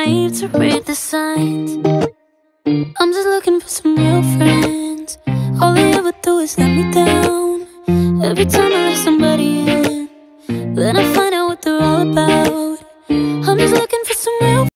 naive to read the signs. I'm just looking for some real friends. All they ever do is let me down. Every time I let somebody in, then I find out what they're all about.